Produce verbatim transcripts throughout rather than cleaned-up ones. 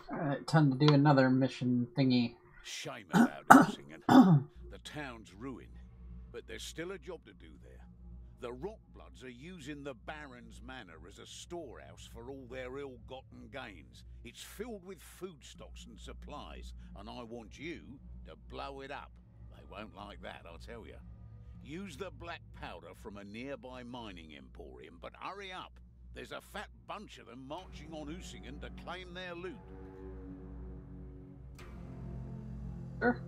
Alright, time to do another mission thingy. Shame about Ursingen. The town's ruined, but there's still a job to do there. The Rockbloods are using the Baron's Manor as a storehouse for all their ill-gotten gains. It's filled with foodstuffs and supplies, and I want you to blow it up. They won't like that, I'll tell you. Use the black powder from a nearby mining emporium, but hurry up. There's a fat bunch of them marching on Ursingen to claim their loot. Sure.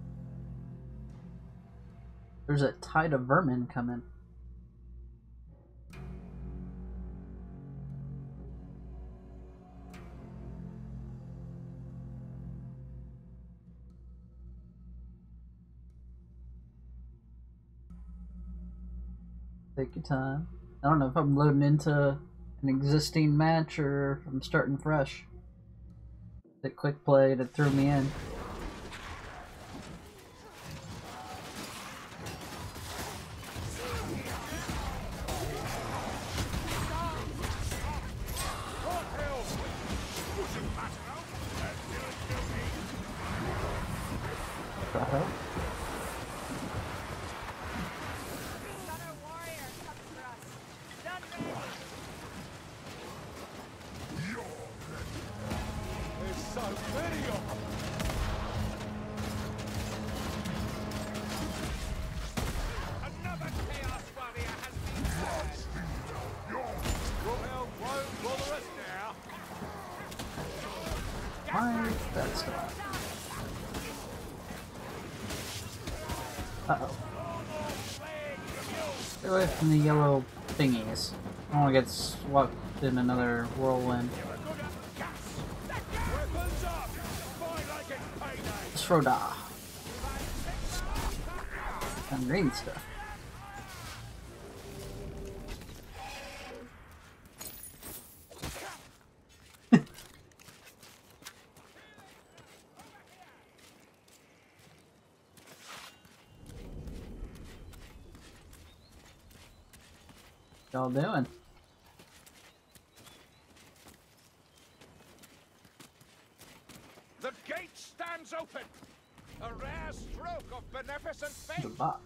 There's a tide of vermin coming. Take your time. I don't know if I'm loading into an existing match or if I'm starting fresh. The quick play that threw me in. Uh-huh. Why that stuff? Uh-oh. Stay away from the yellow thingies. I don't want to get swept in another whirlwind. Shroda. And green stuff. Y'all doing? The gate stands open. A rare stroke of beneficent The fate. bot.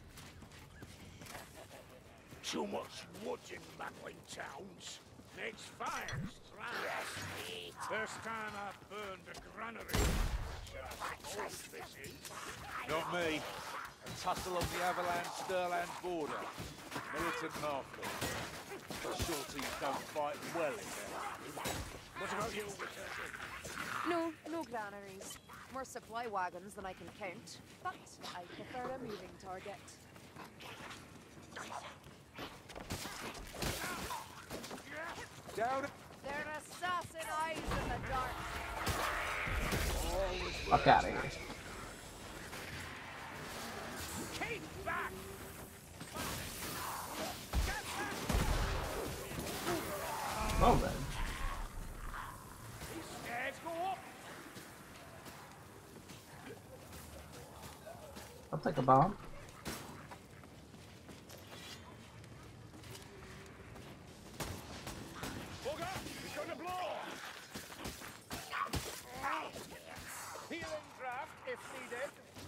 Too much wood in Mackling towns. Makes fires. First time I've burned a granary. Just this is. Not me. A tussle on the Avalanche-Stirland border. Militant Norfolk. Shorties don't fight well in there. What about you? No, no granaries. More supply wagons than I can count, but I prefer a moving target. Down. They're assassin eyes in the dark. Fuck out of here. Keep back! Well then. These stairs go up. I'll take a bomb. Bugger, it's gonna blow. Healing draft if needed.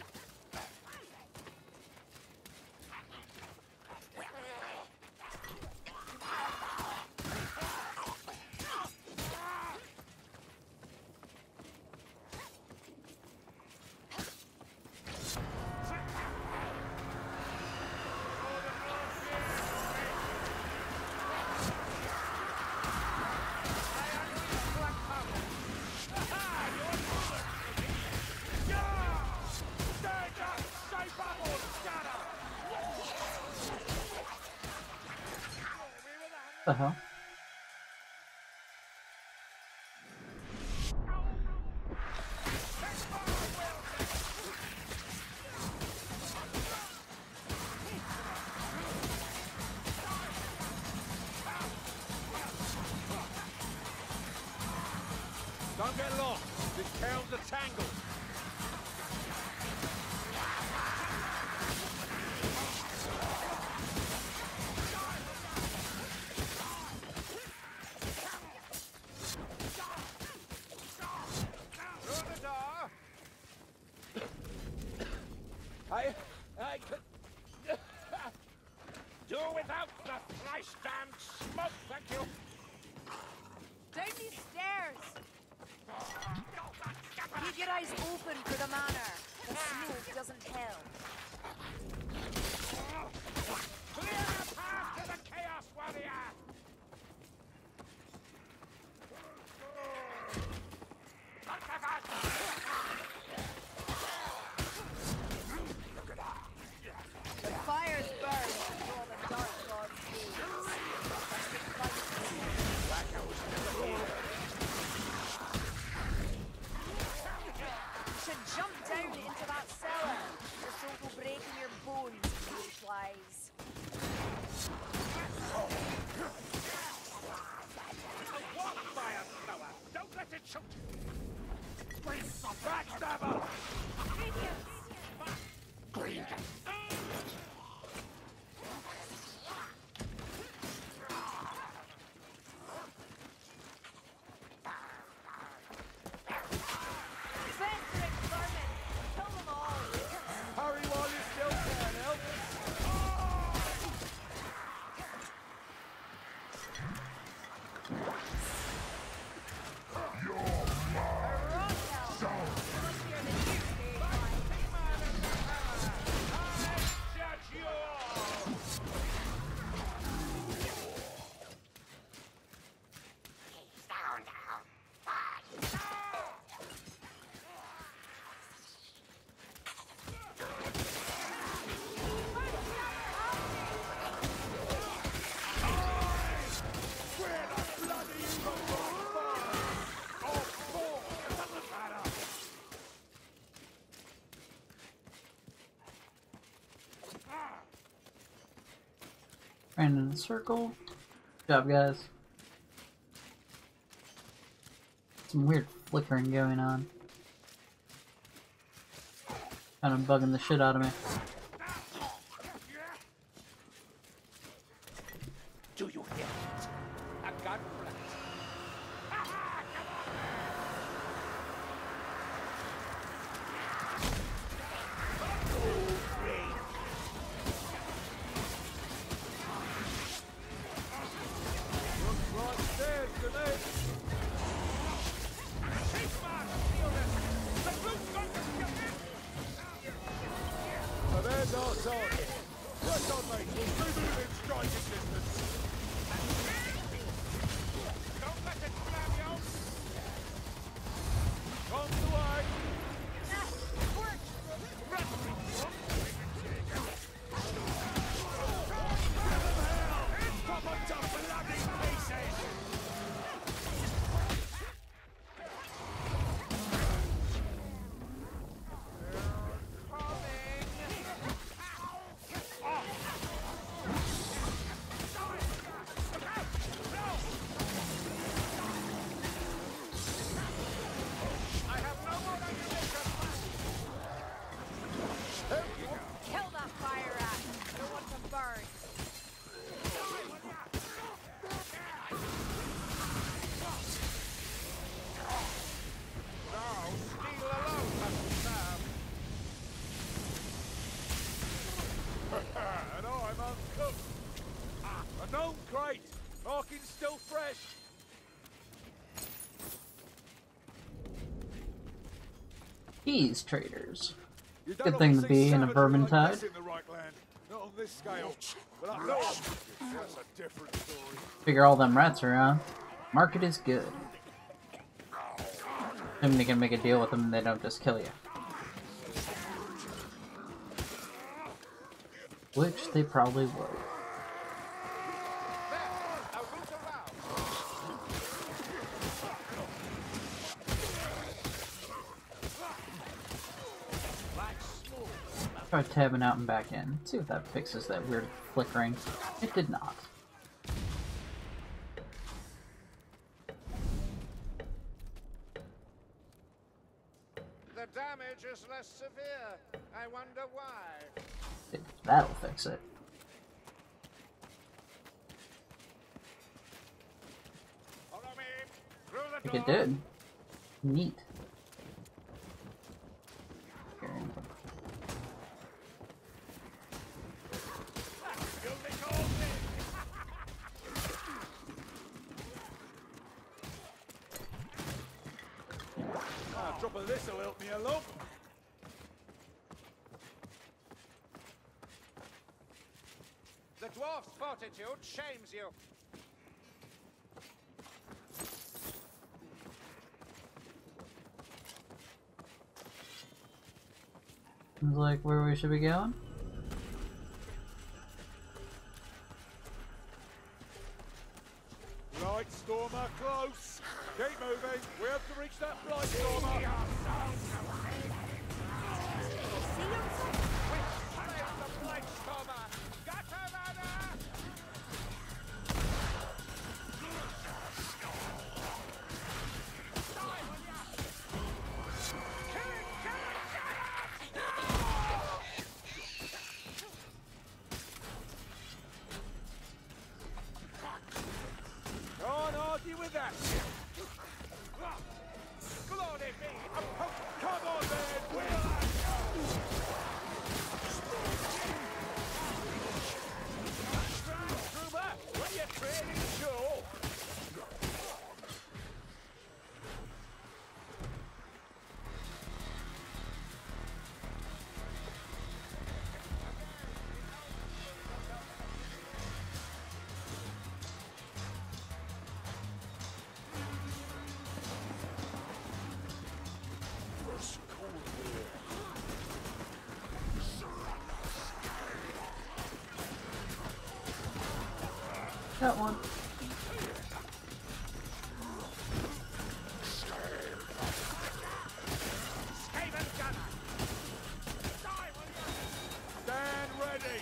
What the hell? Don't get lost. This town's a tangle. eyes open for the manor. The smoke doesn't help. Clear a path to the Chaos Warrior! The fires burn before the dark god's gaze. You should jump down into that cellar. The soap will break in your bones if you flies. What fire thrower? Don't let it shoot! Backstabber! Fencer vermin! Kill them all! Hurry while you still can, help. Ran in a circle. Good job, guys. Some weird flickering going on. Kind of bugging the shit out of me. Do you hear it? A gun blast. Looks like stairs to me. So there's our target. Press on, mate. We'll move within striking distance. Don't let it slam you! On the way. Pop up to bloody pieces! Kill that fire rat! Don't want to burn. Now, steal alone, Uncle Sam. And I'm uncooked. Ah, a gnome crate. Marking's still fresh. Keys traders. You don't Good thing to often see be in a savagery Vermintide. like this in the right land. Not on this scale. But up north, that's a different story. Figure all them rats around. Market is good. Assuming they can make a deal with them and they don't just kill you. Which they probably would. Now root around. Like smoke. Try tabbing out and back in. See if that fixes that weird flickering. It did not. The damage is less severe. I wonder why. It, that'll fix it. Follow me. Through the I think it door. did. Neat. Okay. You think all this? Now, Drop of this'll help me along. The dwarf's fortitude shames you. Seems like where we should be going. Right, Stormer, close. Keep moving. We have to reach that blight, Stormer. The blight stormer. Got her, Anna! Can't argue with that. Glory be! A poke! Come on, then. We'll Trooper, what are you training to? Got one. Haven gunner! Die, will you? stand ready.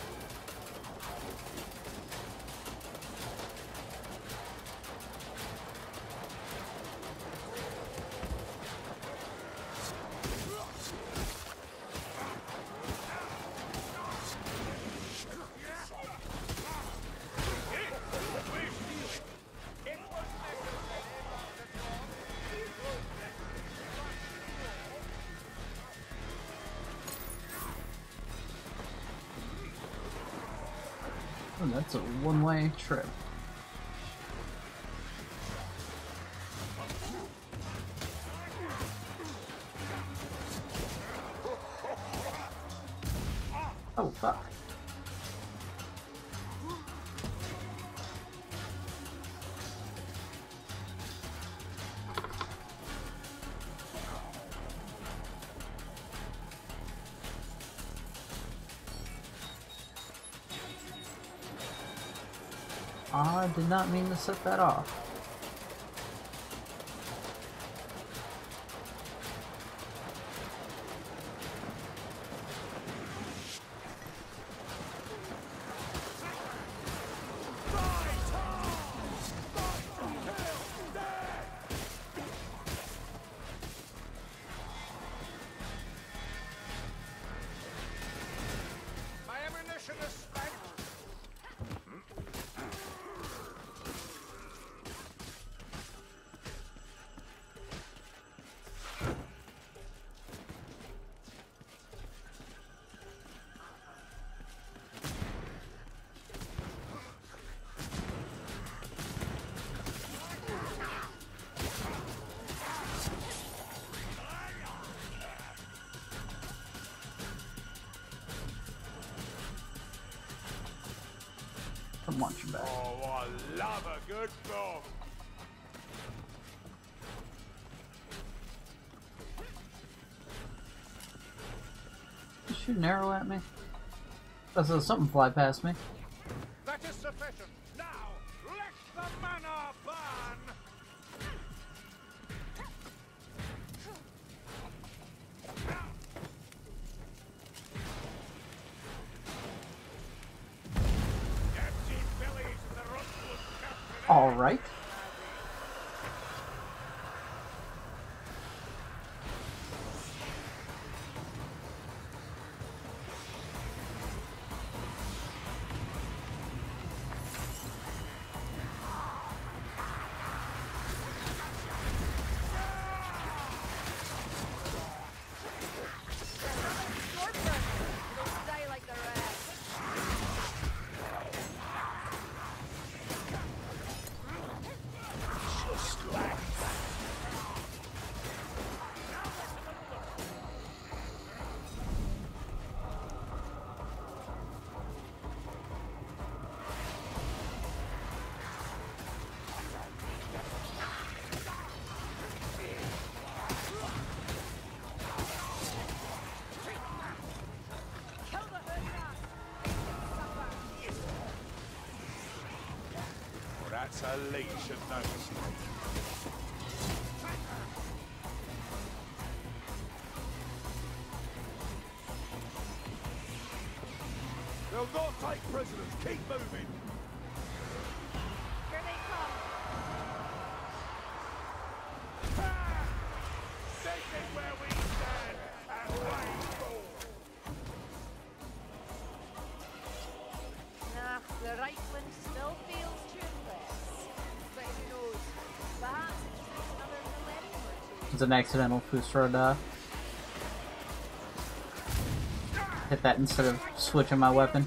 Oh, that's a one-way trip. Oh, fuck. I did not mean to set that off. My ammunition is spent. Come watch your back. Oh, I love a good bomb. You shoot an arrow at me? I saw something fly past me. That is sufficient. Now, let the manor burn! Empty bellies in the Rookwood Company. Alright. Don't die like the rest. So Lee should notice me. They'll not take prisoners. Keep moving. Here they come. Ah! This is where we stand and wait for. Nah, the rifling still feels tuneless. But who knows? Perhaps it's just another millennium or two. It's an accidental Fusroda. Hit that instead of switching my weapon.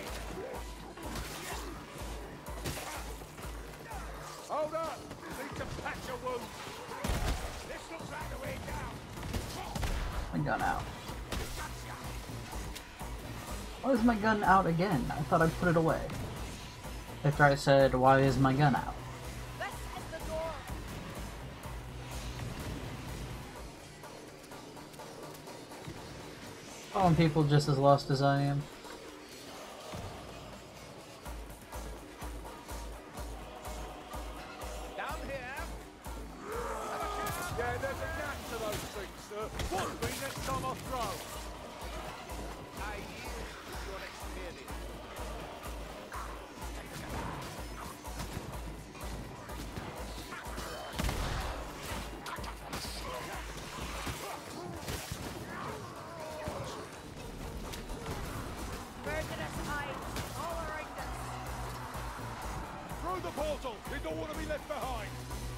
Hold up! Need to patch a wound. This looks like the way down. My gun out. Why is my gun out again? I thought I put it away. After I said, why is my gun out? This is the door. Calling people just as lost as I am. Down here. Yeah, there's a knack to those things, sir. Watch me next time I throw. I yield your experience. Murderous eyes all around us. Through the portal. You don't want to be left behind.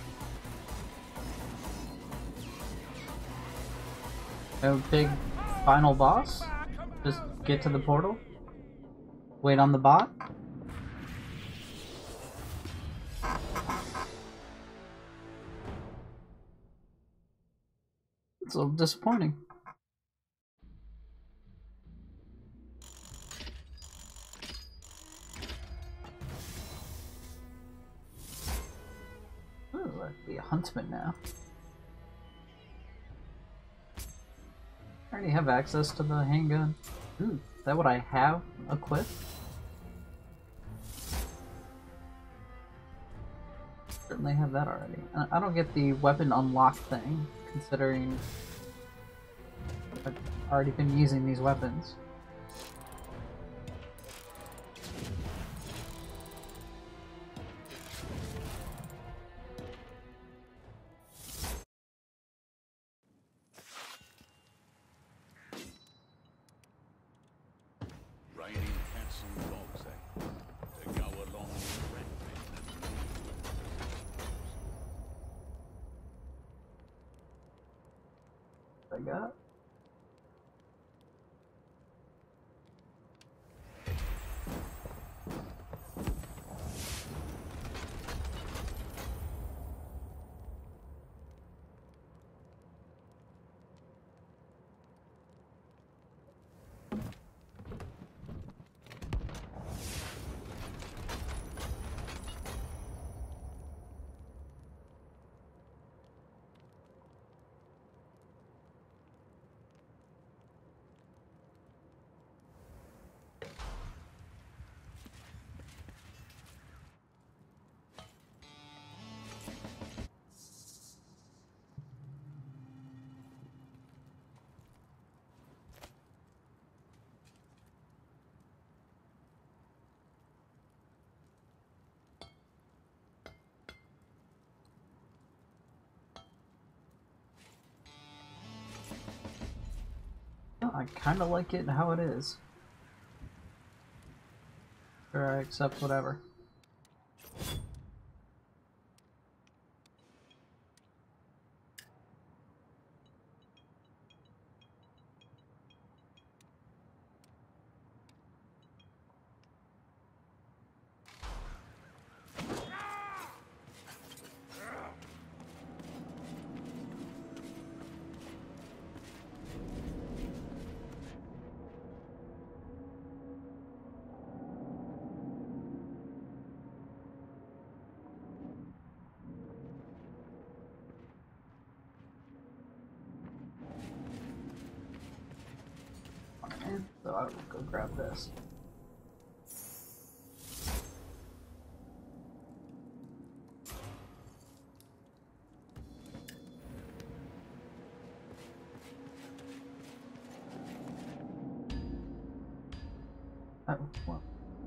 No big final boss? Just get to the portal? Wait on the bot? It's a little disappointing. Ooh, I'd be a huntsman now. I already have access to the handgun. Ooh, is that what I have equipped? Certainly have that already. I I don't get the weapon unlock thing, considering I've already been using these weapons. Raining cats and dogs, eh? To go along with rat men and I got. I kind of like it how it is. Sure, I accept whatever. And so I will go grab this. I, well,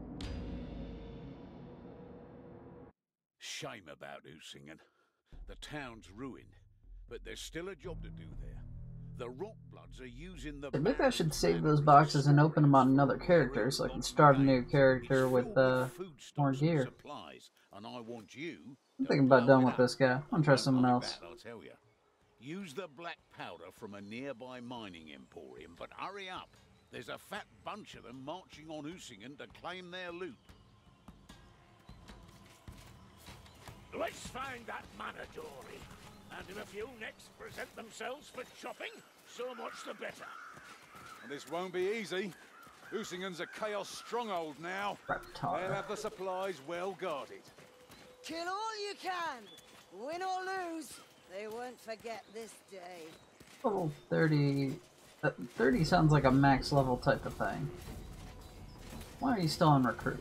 Shame about Usingen. The town's ruined, but there's still a job to do there. The Rockbloods are using the... maybe I should save those boxes and open them on another character so I can start a new character with uh, more gear. And I want you I'm thinking about done with this guy. I'm gonna try someone else. I'll tell you. Use the black powder from a nearby mining emporium, but hurry up. There's a fat bunch of them marching on Usingen to claim their loot. Let's find that manor, Dory. And if a few necks present themselves for chopping, so much the better. And this won't be easy. Usingen's a chaos stronghold now. Reptar. They'll have the supplies well guarded. Kill all you can. Win or lose, they won't forget this day. Level thirty. Uh, thirty sounds like a max level type of thing. Why are you still on recruit?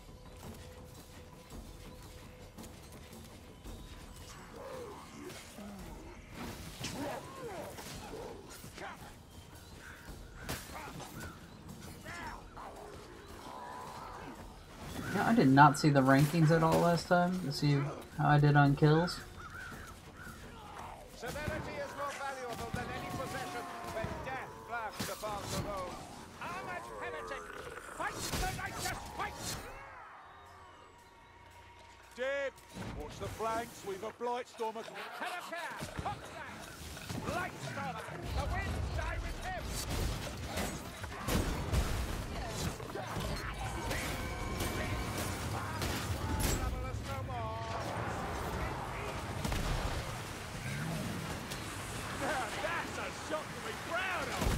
Yeah, I did not see the rankings at all last time to see how I did on kills. Severity is more valuable than any possession when death flashed upon the road. Armored heretic, fight the righteous fight! Dead! Watch the flanks, we've a Blightstormer. Telepair, Coxswain, Lightstormer, the winds die with him! Trouble us no more. Now that's a shot to be proud of!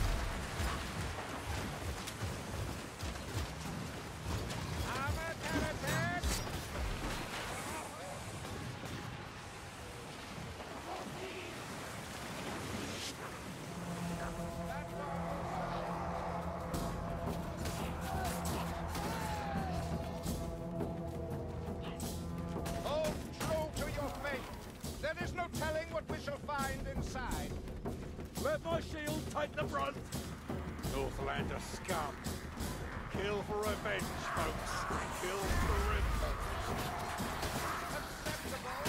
Armored heretic! Hold true to your faith. There is no telling what we shall find inside. Let my shield take the brunt! Northlander scum! Kill for revenge, folks! Kill for revenge! Acceptable.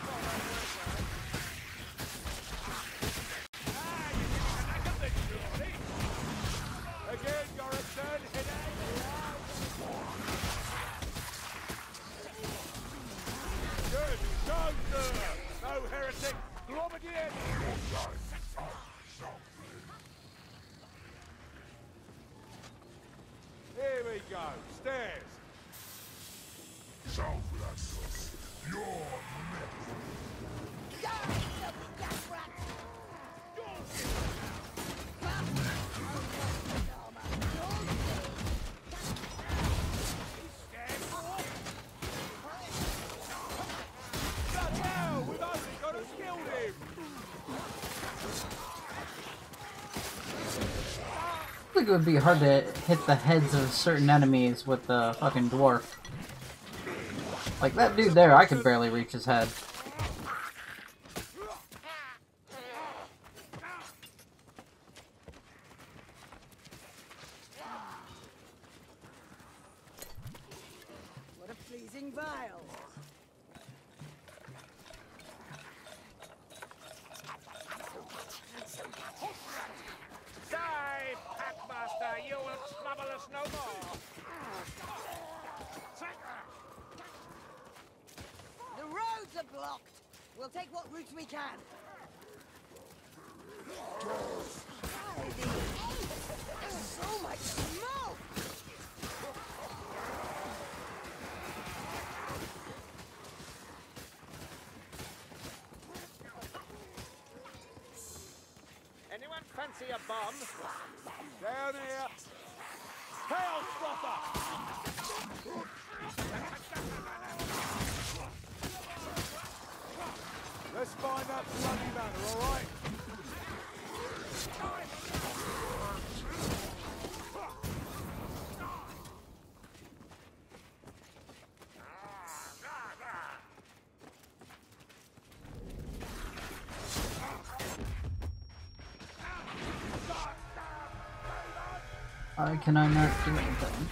Ah, you didn't like a bit, Dory. Again, Gorrickson, hit it! Good! Go, sir! No heretic! Glob again! Here we go, stairs. Bloody hell! We've only got to kill him! I think it would be hard to hit the heads of certain enemies with the fucking dwarf. Like that dude there, I could barely reach his head. What a pleasing vial. Die, Packmaster, you will trouble us no more. The roads are blocked. We'll take what routes we can. There's so much smoke! Anyone fancy a bomb? Down here. Chaos Frother! Let's find that bloody manor, all right? Why can I not do anything?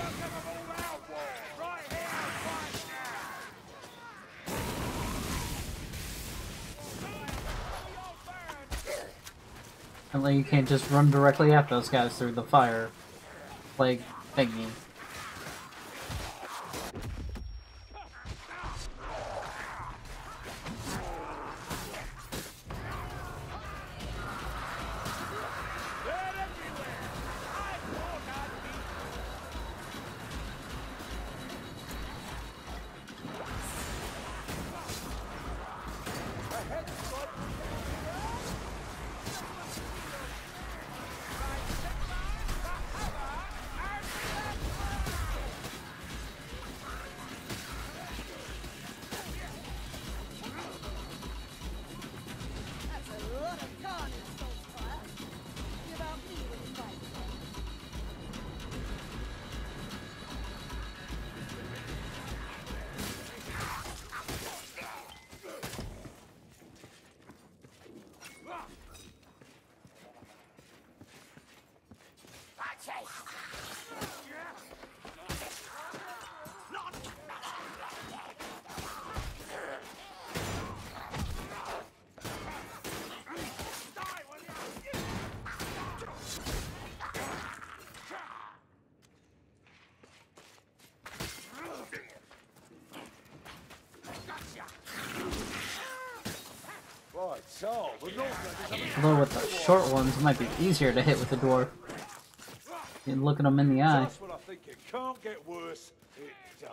Apparently you can't just run directly at those guys through the fire plague thingy. So, we're not Although with the short ones, it might be easier to hit with the dwarf. You can look at them in the eye. That's what I think. It can't get worse. It does.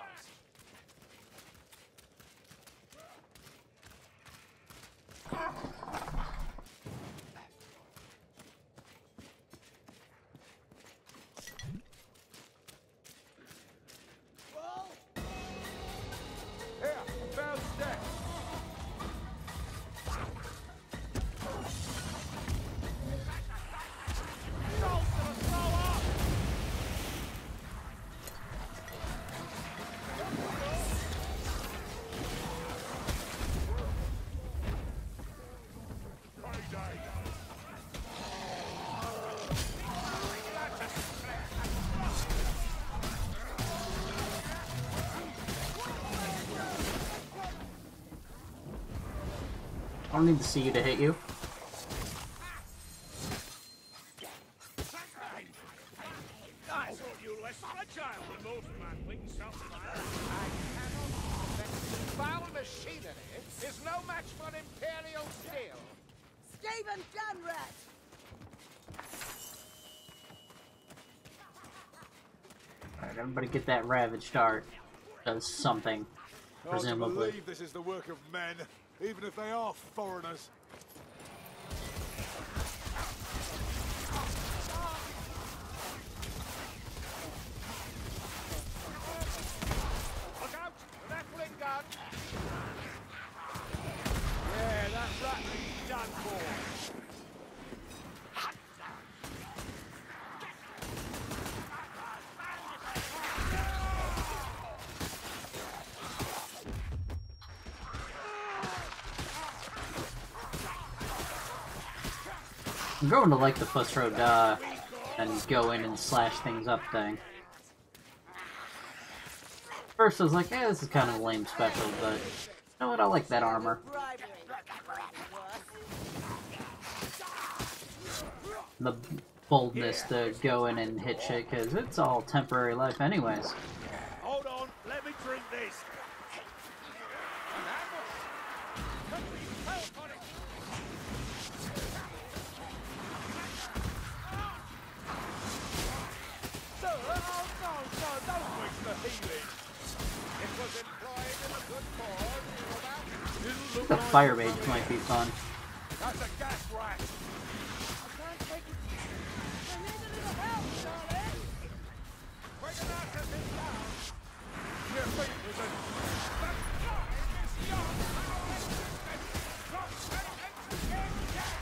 Here, found step. I don't need to see you to hit you. I thought you were less fragile than most manlings, something like that. I cannot that foul machinery is no match for Imperial steel. Stephen Gunrat! Alright, everybody get that ravaged art. Does something. Hard to Presumably. believe this is the work of men, even if they are foreigners. Look out! The rattling gun! Yeah, that's rattling's done for. I'm going to like the Fusro Da and go in and slash things up thing. First I was like, eh, this is kind of a lame special, but you know what, I like that armor. The boldness to go in and hit shit, because it's all temporary life anyways. Hold on, let me drink this. So, oh no, no, don't waste the healing. It was employed in a good cause. Didn't look The like fire it. mage might be fun. That's a gas rat. I can't take it. I need a little help, darling. Quick enough to sit down. Your feet is a... But God, it is your power resistance. Drop straight into your gas.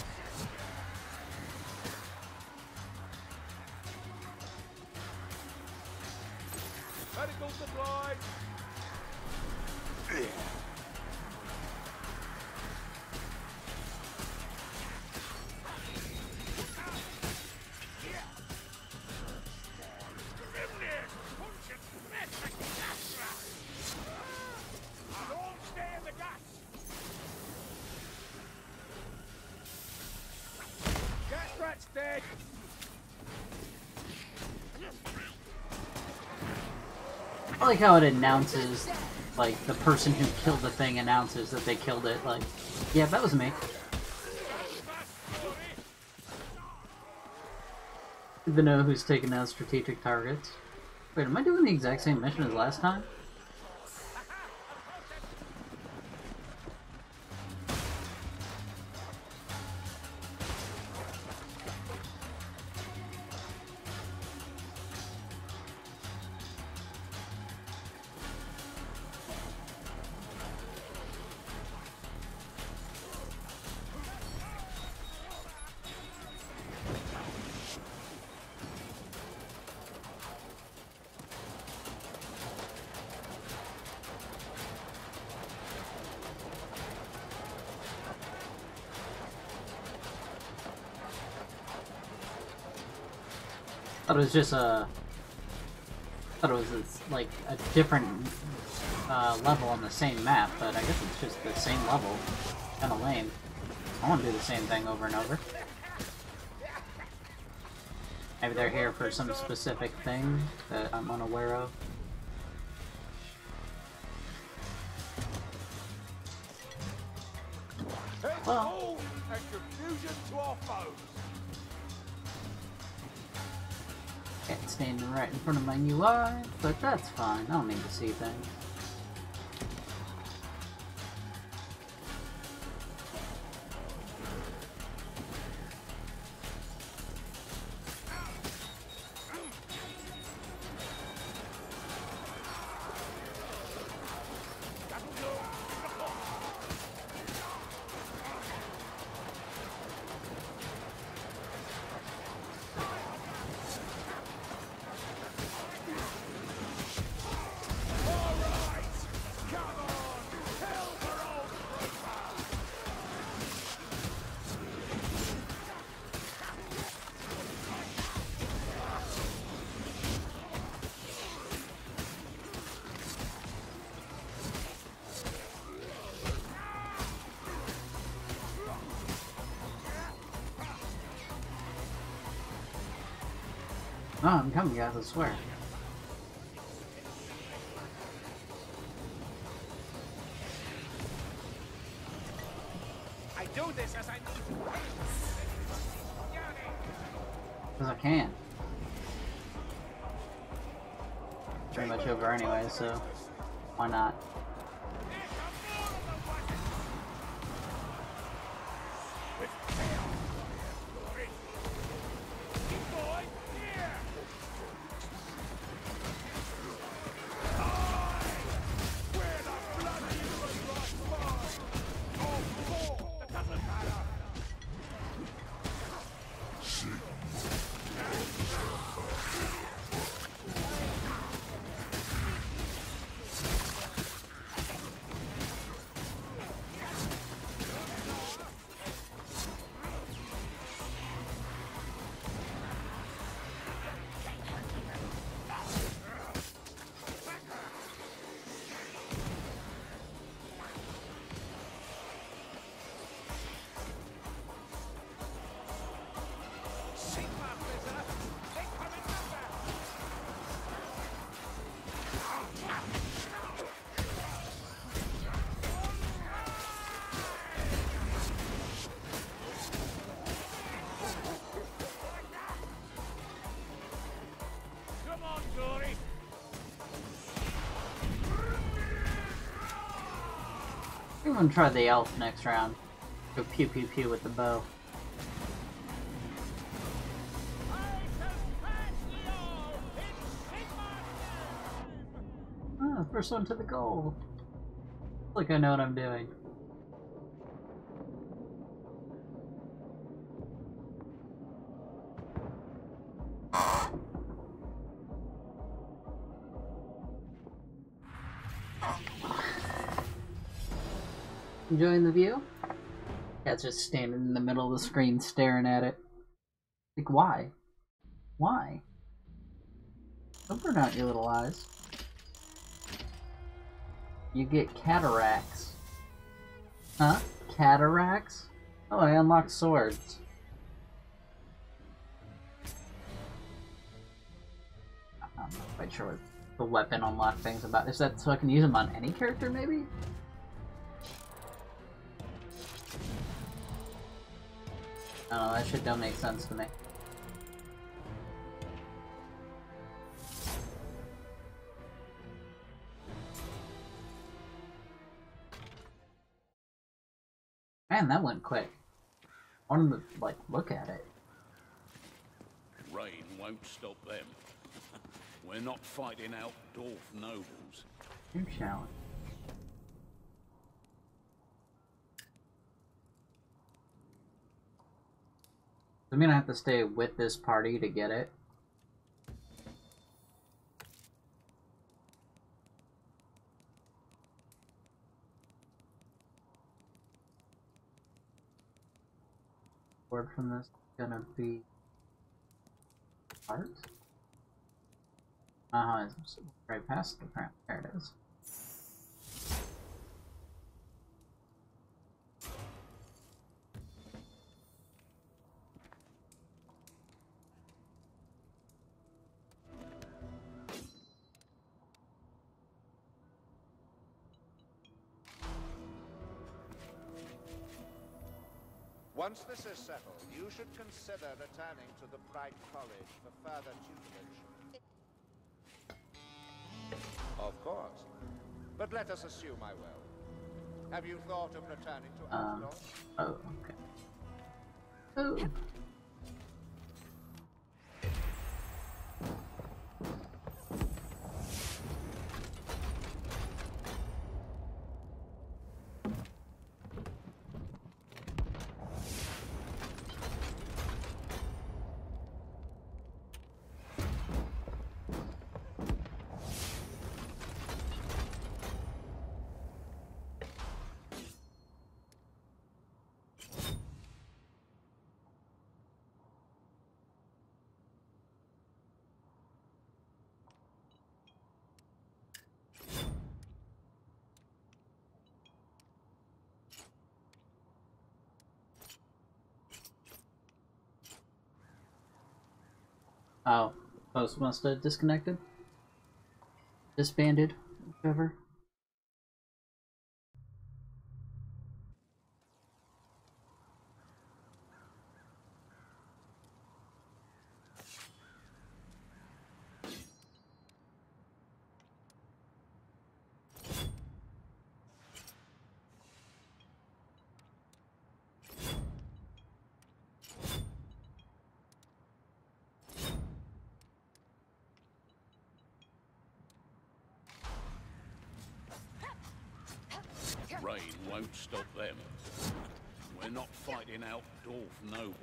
Medical supplies. I like how it announces, like, the person who killed the thing announces that they killed it, like, yeah, that was me. Good to know who's taking out strategic targets. Wait, am I doing the exact same mission as last time? I thought it was just a... I thought it was a, like a different uh, level on the same map, but I guess it's just the same level. Kinda lame. I want to do the same thing over and over. Maybe they're here for some specific thing that I'm unaware of. Well, and confusion to our foes. Cat's standing right in front of my U I, but that's fine. I don't need to see things. Oh, I'm coming, guys, I swear. I do this as I need to. Because I can. Pretty much over anyway, so why not? I'm gonna try the elf next round. Go pew pew pew with the bow. Ah, first one to the goal. Like I know what I'm doing. Enjoying the view? Cat's just standing in the middle of the screen staring at it. Like, why? Why? Don't burn out your little eyes. You get cataracts. Huh? Cataracts? Oh, I unlocked swords. I'm not quite sure what the weapon unlock thing's about. Is that so I can use them on any character, maybe? I don't know, that shit don't make sense to me. Man, that went quick. I wanted to, like, look at it. Rain won't stop them. We're not fighting out dwarf nobles. New challenge. I'm gonna have to stay with this party to get it. Word from this is gonna be art. Uh huh, it's right past the print. There it is. Once this is settled, you should consider returning to the Bright College for further tutelage. Of course. But let us assume I will. Have you thought of returning to Um, Outlaw? oh, okay. Oh. Oh, post must have disconnected? Disbanded? Whichever. Rain won't stop them. We're not fighting out dwarf nobles.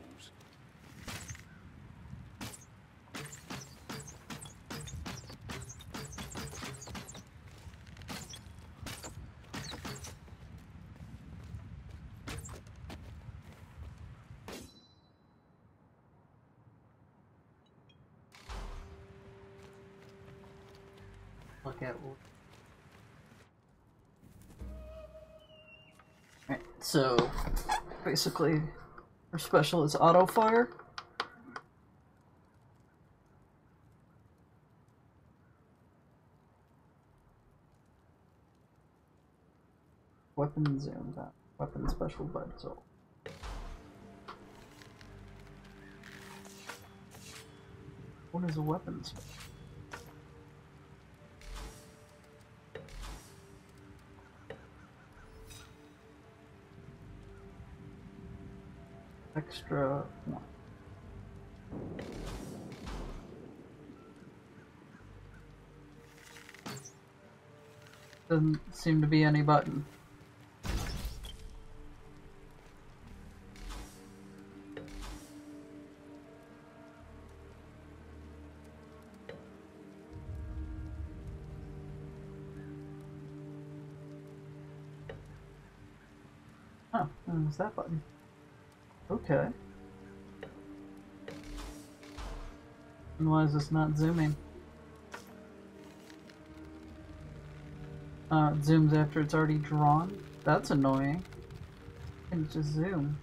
Look at. Alright, so basically, our special is auto fire. Weapon zoomed out. Weapon special bud soul. What is a weapon special? Extra one. Doesn't seem to be any button. Oh, what's that button? Okay. And why is this not zooming? Uh, it zooms after it's already drawn? That's annoying. Can it just zoom?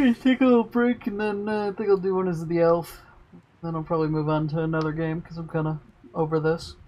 take a little break, and then uh, I think I'll do one as the elf. Then I'll probably move on to another game, because I'm kind of over this.